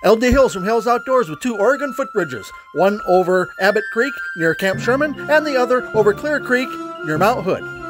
LD Hills from Hills Outdoors with 2 Oregon footbridges, one over Abbott Creek near Camp Sherman and the other over Clear Creek near Mount Hood.